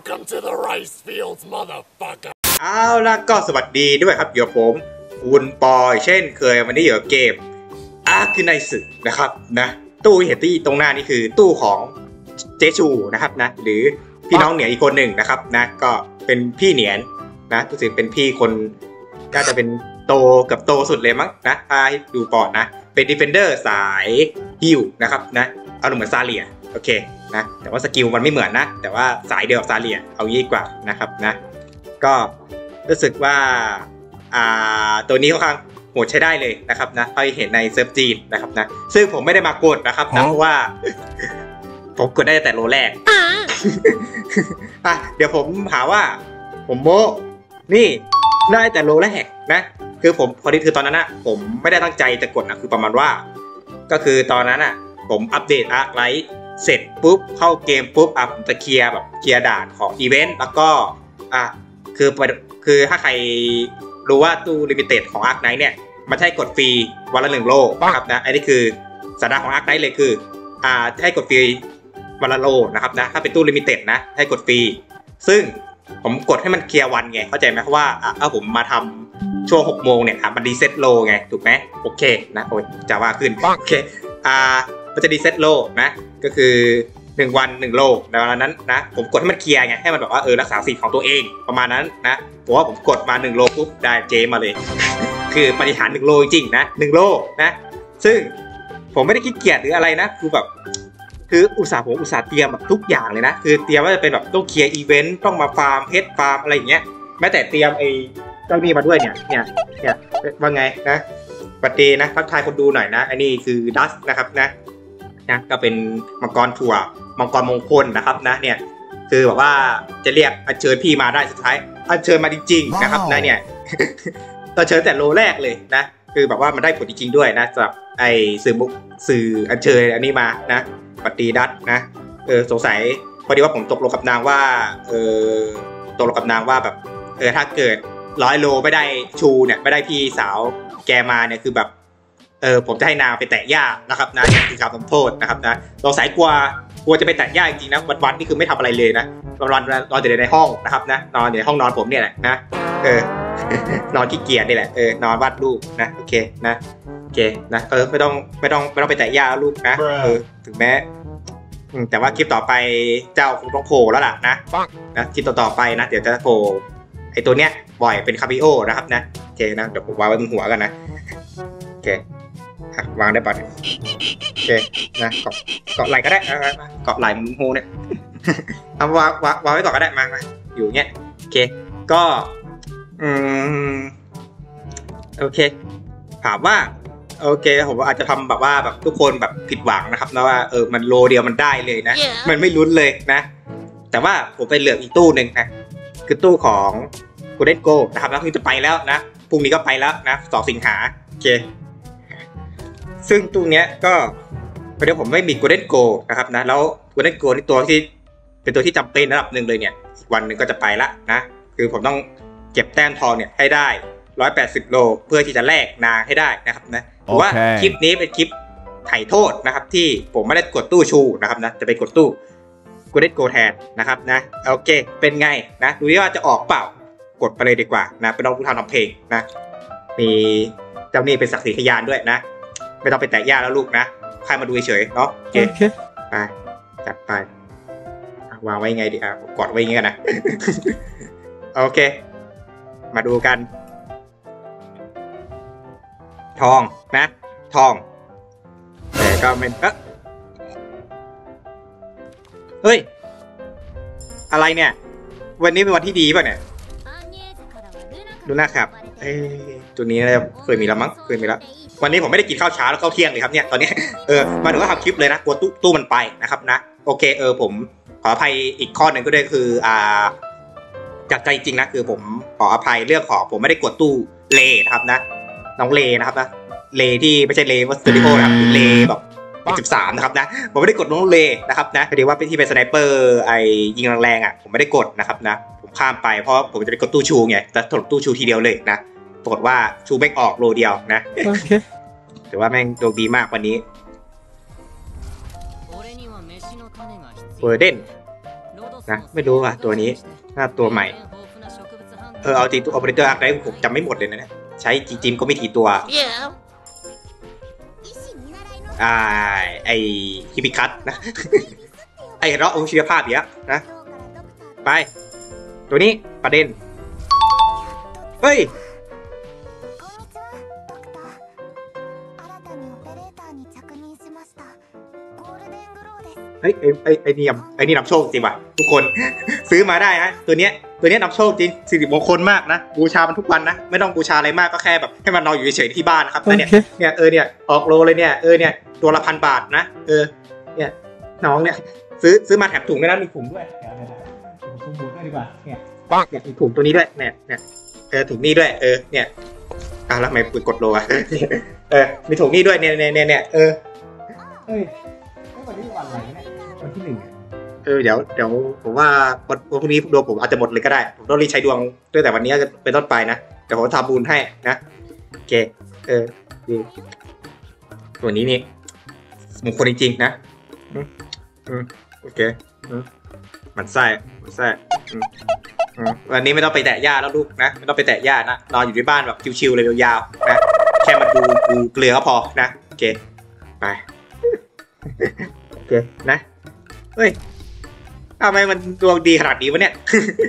Welcome to the rice fields, motherfucker. เอาล่ะก็สวัสดีด้วยครับอยู่กับผมคุณปอยเช่นเคยวันนี้อยู่กับเกมอาร์คไนสึนะครับนะตู้เห็นที่ตรงหน้านี่คือตู้ของเจชูนะครับนะหรือพี่น้องเหนียนอีกคนหนึ่งนะครับนะก็เป็นพี่เหนียนนะรู้สึกเป็นพี่คนน่าจะเป็นโตกับโตสุดเลยมั้งนะให้ดูก่อนนะเป็นดีเฟนเดอร์สายฮิวนะครับนะเอาเหมือนซาเลียโอเคนะแต่ว่าสกิลมันไม่เหมือนนะแต่ว่าสายเดียวกับซาเลียเอายี่กว่านะครับนะก็รู้สึกว่าตัวนี้ค่อนข้างโหดใช้ได้เลยนะครับนะไปเห็นในเซิร์ฟจีนนะครับนะซึ่งผมไม่ได้มากดนะครับนะเพราะว่าผมกดได้แต่โลแรกเดี๋ยวผมหาว่าผมโมนี่ได้แต่โลแรกนะคือผมพอดีคือตอนนั้นนะผมไม่ได้ตั้งใจจะกดนะคือประมาณว่าก็คือตอนนั้นอ่ะผมอัปเดตอาร์คไลท์เสร็จปุ๊บเข้าเกมปุ๊บผมจะเคลียร์แบบเคลียร์ด่านของอีเวนต์แล้วก็คือถ้าใครรู้ว่าตู้ลิมิเต็ดของอาร์คไนท์เนี่ยมันให้กดฟรีวันละ1 โลนะครับนะอันนี้คือสัญญาของอาร์คไนท์เลยคือให้กดฟรีวันละโลนะครับนะถ้าเป็นตู้ลิมิเต็ดนะให้กดฟรีซึ่งผมกดให้มันเคลียร์วันไงเข้าใจไหมเพราะว่าถ้าผมมาทำช่วง6 โมงเนี่ยมันรีเซ็ตโลไงถูกไหมโอเคนะโอ้ยจะว่าขึ้นโอเคมันจะรีเซ็ตโลนะก็คือ1 วัน 1 โลในวันนั้นนะผมกดให้มันเคลียร์ไงให้มันแบบว่ารักษาสิทธิ์ของตัวเองประมาณนั้นนะผมว่าผมกดมา1 โลปุ๊บได้เจมาเลย คือปฏิหาร1 โลจริงๆนะ1 โลนะซึ่งผมไม่ได้ขี้เกียจหรืออะไรนะคือแบบคืออุตส่าห์เตรียมแบบทุกอย่างเลยนะคือเตรียมว่าจะเป็นแบบต้องเคลียร์อีเวนต์ต้องมาฟาร์มเพชรฟาร์มอะไรอย่างเงี้ยแม้แต่เตรียมไอ้เจ้านี่มาด้วยเนี่ยว่าไงนะปฏินะทักทายคนดูหน่อยนะอันนี้คือดัสนะครับนะก็เป็นมังกรถั่วมังกรมงคลนะครับนะเนี่ยคือแบบว่าจะเรียกอัญเชิญพี่มาได้สุดท้ายอัญเชิญมาจริงๆนะครับนะเนี่ยตอนเชิญแต่โลแรกเลยนะคือแบบว่ามันได้ผลจริงๆด้วยนะสำหรับไอ้สื่ออัญเชิญอันนี้มานะปฏิดัตนะสงสัยพอดีว่าผมตกลงกับนางว่าแบบถ้าเกิด100 โลไม่ได้ชูเนี่ยไม่ได้พี่สาวแกมาเนี่ยคือแบบผมจะให้นางไปแตะหญ้านะครับนะคือการทำโทษนะครับนะสงสัยกลัวจะไปแตะหญ้าจริงๆนะวันนี่คือไม่ทำอะไรเลยนะนอนอยู่ในห้องนะครับนะนอนอยู่ในห้องนอนผมเนี่ยแหละนะนอนขี้เกียจนี่แหละนอนวาดรูปนะโอเคนะโอเคนะไม่ต้องไปแตะหญ้าลูกนะถึงแม้แต่ว่าคลิปต่อไปเจ้าคงต้องโผล่แล้วล่ะนะคลิปต่อไปนะเดี๋ยวจะโผล่ไอตัวเนี้ยบ่อยเป็นคาบิโอนะครับนะโอเคนะเดี๋ยวผมวางไว้บนหัวกันนะโอเควางได้ปะโอเคนะเกาะไหลก็ได้เกาะไหลมุมโฮเนี่ยเอาวางไว้ก่อนก็ได้มาอยู่เงี้ยโอเคก็โอเคถามว่าโอเคผมอาจจะทำแบบว่าแบบทุกคนแบบผิดหวังนะครับนะว่ามันโลเดียวมันได้เลยนะมันไม่ลุ้นเลยนะแต่ว่าผมไปเลือกอีกตู้หนึ่งนะคือตู้ของกูเดนโกนะครับแล้วคือจะไปแล้วนะพรุ่งนี้ก็ไปแล้วนะ2 สิงหาโอเคซึ่งตู้เนี้ยก็เดี๋ยวผมไม่มีกูเดนโกนะครับนะแล้วกูเดนโกนี่ตัวที่เป็นตัวที่จำเป็นระดับหนึ่งเลยเนี่ยวันหนึ่งก็จะไปละนะคือผมต้องเก็บแต้มทองเนี่ยให้ได้180 โลเพื่อที่จะแลกนางให้ได้นะครับนะเพราะว่าคลิปนี้เป็นคลิปไถ่โทษนะครับที่ผมไม่ได้กดตู้ชูนะครับนะจะไปกดตู้กูเดนโกแทนนะครับนะโอเคเป็นไงนะดูว่าจะออกเปล่ากดไปเลยดีกว่านะเป็นน้องผู้ทำเพลงนะมีเจ้านี่เป็นศักดิ์ศรีพยานด้วยนะไม่ต้องไปแตะหญ้าแล้วลูกนะใครมาดูเฉยเนาะโอเคไปจัดไปวางไว้ไงดีผมกดไว้อย่างงี้กันนะโอเคมาดูกันทองนะทองแต่ก็ไม่เฮ้ยอะไรเนี่ยวันนี้เป็นวันที่ดีป่ะเนี่ยดูนะครับตัวนี้เคยมีแล้วมั้งเคยมีแล้ววันนี้ผมไม่ได้กินข้าวเช้าแล้วข้าวเที่ยงเลยครับเนี่ยตอนนี้มาถึงก็ทำคลิปเลยนะกลัวตู้มันไปนะครับนะโอเคผมขออภัยอีกข้อหนึ่งก็ได้คือจากใจจริงนะคือผมขออภัยเรื่องของผมไม่ได้กดตู้เลนะครับนะน้องเลนะครับนะเลที่ไม่ใช่เลวัสตูดิโอนะครับเลแบบ13นะครับนะผมไม่ได้กดน้องเลนะครับนะพอดีว่าที่เป็นสไนเปอร์ยิงแรงๆผมไม่ได้กดนะครับนะผมข้ามไปเพราะผมจะไปกดตู้ชูไงแต่ถลกตู้ชูทีเดียวเลยนะปรากฏว่าชูไม่ออกโลเดียวนะถือว่าแม่งดวงดีมากวันนี้เวอร์เดนนะไม่รู้ว่ะตัวนี้ถ้าตัวใหม่เอาจริงตัว Operator Arc Knight ผมจำไม่หมดเลยนะใช้จริงๆก็ไม่ถี่ตัวไอฮิบิคัตนะ ไอเราองค์ชีวภาพเยอะนะไปตัวนี้ประเด็นเฮ้ยไอ้นี่นำโชคจริงว่ะทุกคน ซื้อมาได้ฮะตัวเนี้ยนำโชคจริงสิริมงคลมากนะบูชามันทุกวันนะไม่ต้องบูชาอะไรมากก็แค่แบบให้มันนอนอยู่เฉยๆที่บ้านนะครับแล้วเนี่ยออกโลเลยเนี่ยตัวละ1,000 บาทนะเนี่ยน้องเนี่ยซื้อมาแถมถุงด้วยนะมีถุงด้วยถุงด้วยดีกว่าเนี่ยมีถุงตัวนี้ด้วยเนี่ยถุงนี้ด้วยเนี่ยแล้วทำไมกดโลอ่ะมีถุงนี้ด้วยเนี่ยเฮ้ยวันนี้วันอะไรเนี่ยวันที่ 1เดี๋ยวผมว่าวันพรุ่งนี้ดวงผมอาจจะหมดเลยก็ได้ผมต้องรีบใช้ดวงตั้งแต่วันนี้เป็นต้นไปนะเดี๋ยวผมทำบุญให้นะโอเคดีตัวนี้นี่มงคลจริงๆนะโอเคมันไส้วันนี้ไม่ต้องไปแตะหญ้าแล้วลูกนะไม่ต้องไปแตะหญ้านะนอนอยู่ที่บ้านแบบชิวๆเลยยาวๆนะแค่มาดูเกลือก็พอนะโอเคไปโอเคนะเฮ้ยทำไมมันดวงดีขนาดนี้วะเนี่ย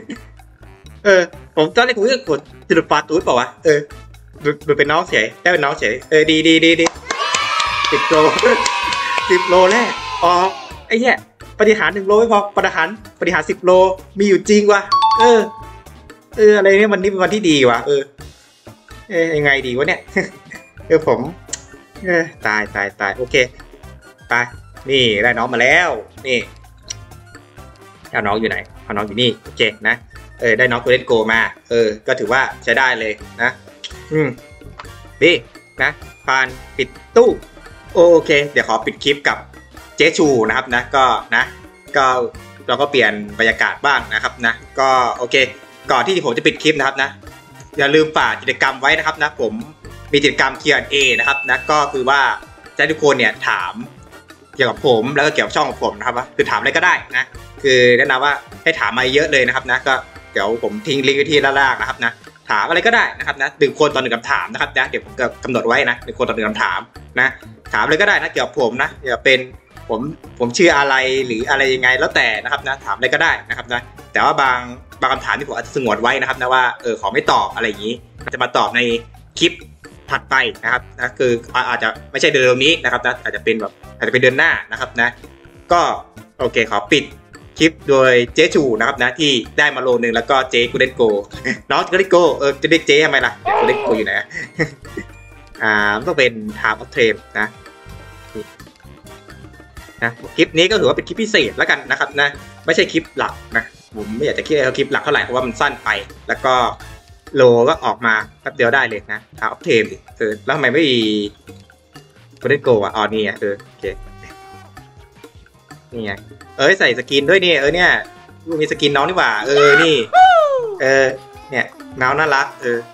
ผมตอนแรกผมก็กดจุดปาตูดเปล่าวะดูเป็นน้องเฉยได้เป็นน้องเฉยดี10 โล 10 โลแรกไอ้เนี่ยปฏิหาร1 โลไม่พอปฏิหาร10 โลมีอยู่จริงวะอะไรเนี่ยวันนี้เป็นวันที่ดีวะยังไงดีวะเนี่ยผมตายโอเคไปนี่ได้น้องมาแล้วนี่เอาน้องอยู่ไหนเอาน้องอยู่นี่โอเคนะได้น้องโกลเด้นโกมาก็ถือว่าใช้ได้เลยนะดีนะผ่านปิดตู้โอเคเดี๋ยวขอปิดคลิปกับเจชูนะครับนะก็เราก็เปลี่ยนบรรยากาศบ้างนะครับนะก็โอเคก่อนที่ผมจะปิดคลิปนะครับนะอย่าลืมฝากกิจกรรมไว้นะครับนะผมมีกิจกรรม Q&A นะครับนะก็คือว่าจะทุกคนเนี่ยถามเกี่ยวกับผมแล้วก็เกี่ยวกับช่องของผมนะครับว่าคือถามอะไรก็ได้นะคือแนะนำว่าให้ถามมาเยอะเลยนะครับนะก็เดี๋ยวผมทิ้งลิงก์ไว้ที่ด้านล่างนะครับนะถามอะไรก็ได้นะครับนะ1 คนต่อ 1 คำถามนะครับนะเดี๋ยวผมกำหนดไว้นะ1 คนต่อ 1 คำถามนะถามอะไรก็ได้นะเกี่ยวกับผมนะอย่าเป็นผมชื่ออะไรหรืออะไรยังไงแล้วแต่นะครับนะถามอะไรก็ได้นะครับนะแต่ว่าบางคำถามที่ผมอาจจะสงวนไว้นะครับนะว่าขอไม่ตอบอะไรอย่างนี้จะมาตอบในคลิปถัดไปนะครับนะคืออาจจะไม่ใช่เดือนนี้นะครับนะอาจจะเป็นเดือนหน้านะครับนะก็โอเคขอปิดคลิปโดยเจชูนะครับนะที่ได้มาโลนึงแล้วก็เจกูเดนโกน้องกูเดนโกจะเรียกเจทำไมล่ะกูเดนโกอยู่ไหนต้องเป็นไทม์ออฟเทรมนะคลิปนี้ก็ถือว่าเป็นคลิปพิเศษแล้วกันนะครับนะไม่ใช่คลิปหลักนะผมไม่อยากจะคิดคลิปหลักเท่าไหร่เพราะว่ามันสั้นไปแล้วก็โลก็ออกมาแป๊บเดียวได้เลยนะไทม์ออฟเทรมแล้วทำไมไม่มีกูเดนโกนี่โอเคนี่ไงใส่สกินด้วยนี่เนี่ยมีสกินน้องนี่หว่านี่เนี่ยน้องน่ารัก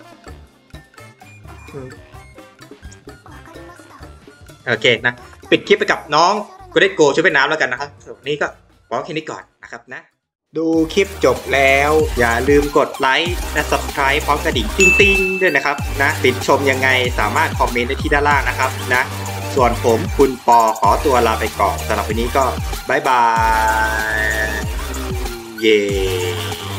โอเคนะปิดคลิปไปกับน้องกูได้โกช่วยเป็นน้ำแล้วกันนะครับวันนี้ก็บอกแค่นี้ก่อนนะครับนะดูคลิปจบแล้วอย่าลืมกดไลค์และ Subscribe พร้อมกระดิ่งติ้งๆด้วยนะครับนะติดชมยังไงสามารถคอมเมนต์ได้ที่ด้านล่างนะครับนะส่วนผมคุณปอขอตัวลาไปก่อนสำหรับวันนี้ก็บ๊ายบายเย้